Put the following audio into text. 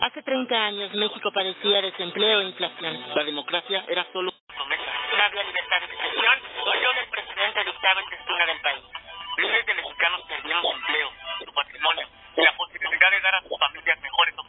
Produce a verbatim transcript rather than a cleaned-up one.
Hace treinta años México padecía desempleo e inflación. La democracia era solo promesa. No había libertad de expresión, solo el presidente dictaba el destino del país. Miles de mexicanos perdieron su empleo, su patrimonio y la posibilidad de dar a sus familias mejores oportunidades.